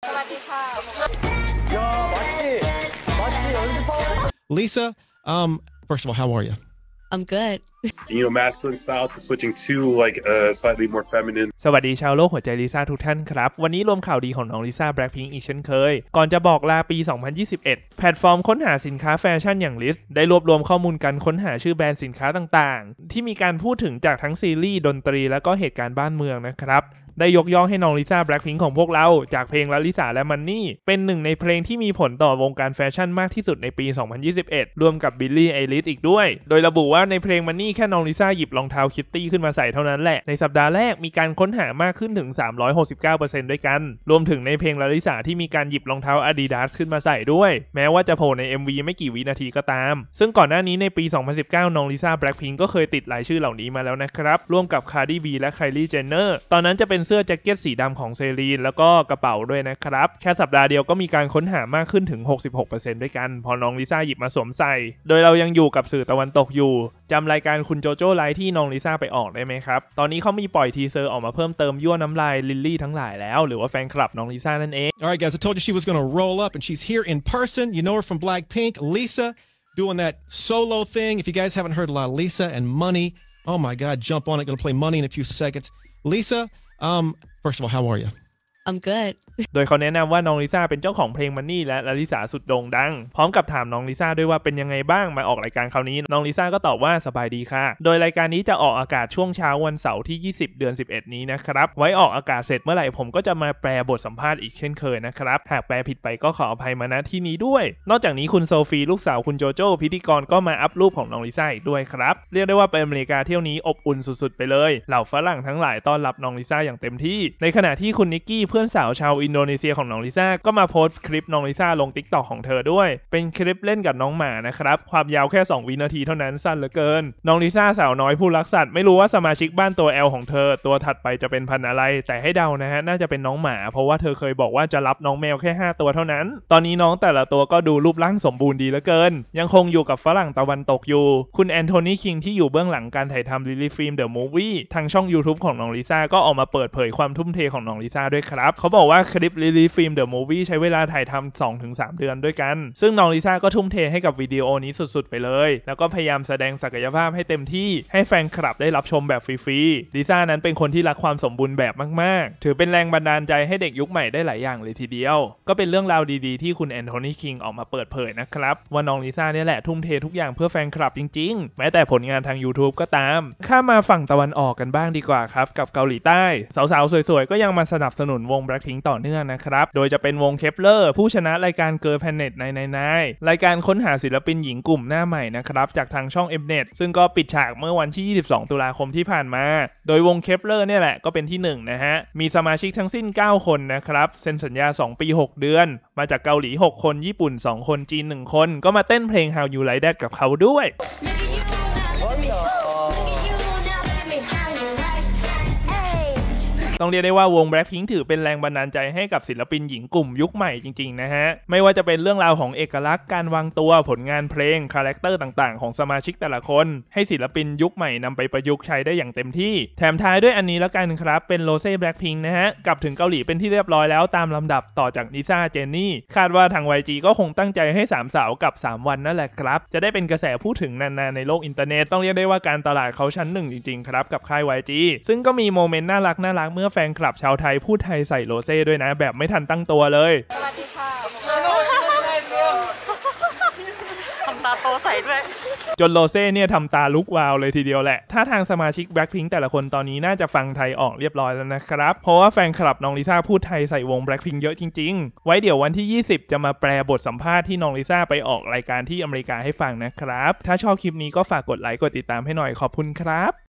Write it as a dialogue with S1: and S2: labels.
S1: สวัสดีค่ะ
S2: Lisa, first of all, how are you?
S3: I'm good.
S4: Masculine style to switching to like slightly more feminine.
S5: สวัสดีชาวโลกหัวใจลิซ่าทุกท่านครับวันนี้รวมข่าวดีของน้องลิซ่า Blackpink อีกเช่นเคยก่อนจะบอกลาปี 2021 แพลตฟอร์มค้นหาสินค้าแฟชั่นอย่าง List ได้รวบรวมข้อมูลการค้นหาชื่อแบรนด์สินค้าต่างๆที่มีการพูดถึงจากทั้งซีรีส์ดนตรีและก็เหตุการณ์บ้านเมืองนะครับได้ยกย่องให้น้องลิซ่า Blackpink ของพวกเราจากเพลง Lalisa และ Money เป็นหนึ่งในเพลงที่มีผลต่อวงการแฟชั่นมากที่สุดในปี 2021 รวมกับ Billie Eilish อีกด้วยโดยระบุว่าในเพลง Money แค่น้องลิซ่าหยิบรองเท้าคิตตี้ขึ้นมาใส่เท่านั้นแหละในสัปดาห์แรกมีการค้นหามากขึ้นถึง 369% ด้วยกันรวมถึงในเพลง Lalisa ที่มีการหยิบรองเท้า Adidas ขึ้นมาใส่ด้วยแม้ว่าจะโผล่ใน MV ไม่กี่วินาทีก็ตามซึ่งก่อนหน้านี้ในปี 2019 น้องลิซ่า Blackpink ก็เคยติดรายชื่อเหล่านี้มาแล้วนะครับร่วมกับ Cardi B และ Kylie Jenner ตอนนั้นจะเป็นเสื้อแจ็คเก็ตสีดำของเซรีนแล้วก็กระเป๋าด้วยนะครับแค่สัปดาห์เดียวก็มีการค้นหามากขึ้นถึง 66% ด้วยกันพอน้องลิซ่าหยิบมาสวมใส่โดยเรายังอยู่กับสื่อตะวันตกอยู่จำรายการคุณโจโจ้ไลฟ์ที่น้องลิซ่าไปออกได้ไหมครับตอนนี้เขามีปล่อยทีเซอร์ออกมาเพิ่มเติมยั่วน้ำลายลิลลี่ทั้งหลายแล้วหรือว่าแฟนคลับน้องลิซ่านั่นเอง
S2: All right, guys, I told you she was going to roll up, and she's here in person. You know her from Blackpink, Lisa, doing that solo thing. If you guys haven't heard Lalisa and Money, oh my God, jump on it. Going to play Money in a few seconds. Lisa, first of all, how are you?
S3: I'm good.
S5: โดยเขาแนะนำว่าน้องลิซ่าเป็นเจ้าของเพลง Money และลาลิสาสุดโด่งดังพร้อมกับถามน้องลิซ่าด้วยว่าเป็นยังไงบ้างมาออกรายการคราวนี้น้องลิซ่าก็ตอบว่าสบายดีค่ะโดยรายการนี้จะออกอากาศช่วงเช้าวันเสาร์ที่20 เดือน 11 นี้นะครับไว้ออกอากาศเสร็จเมื่อไหร่ผมก็จะมาแปลบทสัมภาษณ์อีกเช่นเคยนะครับหากแปลผิดไปก็ขออภัยมาณที่นี้ด้วยนอกจากนี้คุณโซฟีลูกสาวคุณโจโจ้พิธีกรก็มาอัพรูปของน้องลิซ่าอีกด้วยครับเรียกได้ว่าเป็นอเมริกาเที่ยวนี้อบอุ่นสุดๆไปเลยเหล่าฝรั่งทั้งหลายต้อนรับน้องลิซ่าอย่างเต็มที่ในขณะที่คุณนิกกี้เพื่อนสาวชาวอินโดนีเซียของน้องลิซ่าก็มาโพสต์คลิปน้องลิซ่าลง TikTok ของเธอด้วยเป็นคลิปเล่นกับน้องหมานะครับความยาวแค่2 วินาทีเท่านั้นสั้นเหลือเกินน้องลิซ่าสาวน้อยผู้รักสัตว์ไม่รู้ว่าสมาชิกบ้านตัว L ของเธอตัวถัดไปจะเป็นพันธุ์อะไรแต่ให้เดานะฮะน่าจะเป็นน้องหมาเพราะว่าเธอเคยบอกว่าจะรับน้องแมวแค่5 ตัวเท่านั้นตอนนี้น้องแต่ละตัวก็ดูรูปร่างสมบูรณ์ดีเหลือเกินยังคงอยู่กับฝรั่งตะวันตกอยู่คุณแอนโทนีคิงที่อยู่เบื้องหลังการถ่ายทำ Lily Film The Movie ทางช่อง YouTube ของน้องลิซ่าก็ออกมาเปิดเผยความทุ่มเทของน้องลิซ่าด้วยครับเขาบอกว่าคลิป Lily Film The Movie ใช้เวลาถ่ายทำ 2-3 เดือนด้วยกันซึ่งน้องลิซ่าก็ทุ่มเทให้กับวิดีโอนี้สุดๆไปเลยแล้วก็พยายามแสดงศักยภาพให้เต็มที่ให้แฟนคลับได้รับชมแบบฟรีๆลิซ่านั้นเป็นคนที่รักความสมบูรณ์แบบมากๆถือเป็นแรงบันดาลใจให้เด็กยุคใหม่ได้หลายอย่างเลยทีเดียวก็เป็นเรื่องราวดีๆที่คุณแอนโทนีคิงออกมาเปิดเผยนะครับว่าน้องลิซ่าเนี่ยแหละทุ่มเททุกอย่างเพื่อแฟนคลับจริงๆแม้แต่ผลงานทาง YouTube ก็ตามข้ามมาฝั่งตะวันออกกันบ้างดีกว่าครับกับเกาหลีใต้สาวๆสวยๆก็ยังมาสนับสนุนวง Blackpink ต่อเนื่องนะครับโดยจะเป็นวง Kpop ผู้ชนะรายการ Girl Planet ในรายการค้นหาศิลปินหญิงกลุ่มหน้าใหม่นะครับจากทางช่อง Mnet ซึ่งก็ปิดฉากเมื่อวันที่22 ตุลาคมที่ผ่านมาโดยวง Kpop เนี่ยแหละก็เป็นที่1นะฮะมีสมาชิกทั้งสิ้น9 คนนะครับเซ็นสัญญา2 ปี 6 เดือนมาจากเกาหลี6 คนญี่ปุ่น2 คนจีน1 คนก็มาเต้นเพลง How You Like That กับเขาด้วยต้องเรียกได้ว่าวง Blackpink ถือเป็นแรงบันดาลใจให้กับศิลปินหญิงกลุ่มยุคใหม่จริงๆนะฮะไม่ว่าจะเป็นเรื่องราวของเอกลักษณ์การวางตัวผลงานเพลงคาแรคเตอร์ต่างๆของสมาชิกแต่ละคนให้ศิลปินยุคใหม่นำไปประยุกต์ใช้ได้อย่างเต็มที่แถมท้ายด้วยอันนี้แล้วกันครับเป็นโรเซ่ Blackpink นะฮะกลับถึงเกาหลีเป็นที่เรียบร้อยแล้วตามลำดับต่อจากลิซ่าเจนนี่คาดว่าทาง YG ก็คงตั้งใจให้3 สาวกับ3 วันนั่นแหละครับจะได้เป็นกระแสพูดถึงนานๆในโลกอินเทอร์เน็ตต้องเรียกได้ว่าการตลาดเขาชั้น1จริงๆครับกับค่าย YG ซึ่งก็มีโมเมนต์น่ารักเมื่อแฟนคลับชาวไทยพูดไทยใส่โรเซ่ด้วยนะแบบไม่ทันตั้งตัวเลย
S1: สวัสดีค่ะ
S3: ทำตาโตใส่ด้วย
S5: จนโรเซ่เนี่ยทำตาลุกวาวเลยทีเดียวแหละถ้าทางสมาชิก Blackpink แต่ละคนตอนนี้น่าจะฟังไทยออกเรียบร้อยแล้วนะครับเพราะว่าแฟนคลับน้องลิซ่าพูดไทยใส่วง Blackpink เยอะจริงๆไว้เดี๋ยววันที่20จะมาแปลบทสัมภาษณ์ที่น้องลิซ่าไปออกรายการที่อเมริกาให้ฟังนะครับถ้าชอบคลิปนี้ก็ฝากกดไลค์กดติดตามให้หน่อยขอบคุณครับ